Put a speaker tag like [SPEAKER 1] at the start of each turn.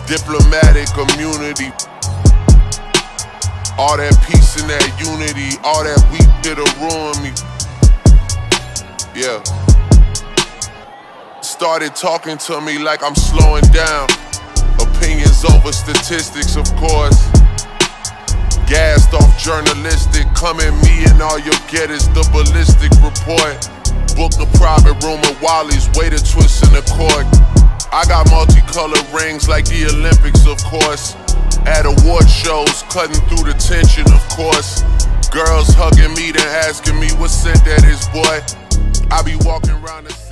[SPEAKER 1] Diplomatic immunity. All that peace and that unity, all that weak that'll ruin me. Yeah. Started talking to me like I'm slowing down. Opinions over statistics, of course. Gassed off journalistic. Come at me and all you'll get is the ballistic report. Book a private room at Wally's, way to twist in the court. I got multicolored rings like the Olympics, of course. At award shows, cutting through the tension, of course. Girls hugging me, then asking me what scent that is, boy. I be walking around the